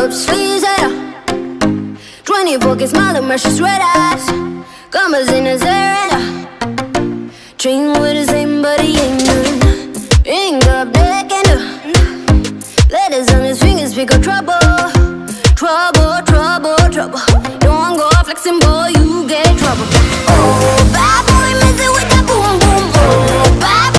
up the sleeves, yeah. 24K smile and precious red eyes. Commas in his area. Dream with his